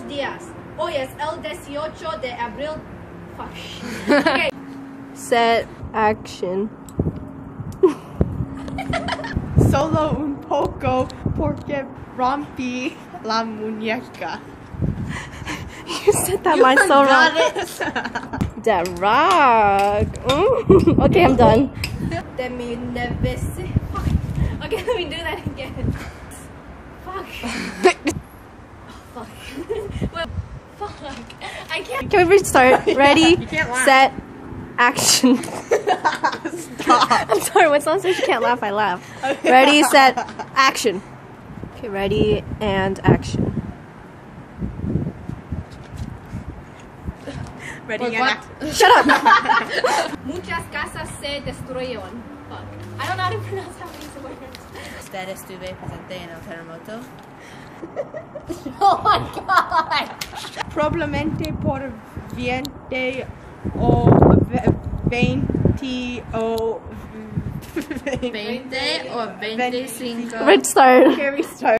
días. Hoy es el 18 de abril. Fuck. Okay. Set action. Solo un poco porque rompí la muñeca. You said that line so wrong. That rock. Okay, I'm done. De mi nevese. Fuck. Okay, let me do that again. Fuck. Oh, fuck. Well, fuck. I can't. Can we restart? Ready, set, action. Stop. I'm sorry, when someone says you can't laugh, I laugh. Okay. Ready, set, action. Okay, ready, and action. Ready and act. Shut up! Muchas casas se destruyeron. Fuck. I don't know how to pronounce how many words. Usted estuve presente en el terremoto. Oh my god! Probablemente por 20 o 20 o 20 o 25. Restart. Can we start?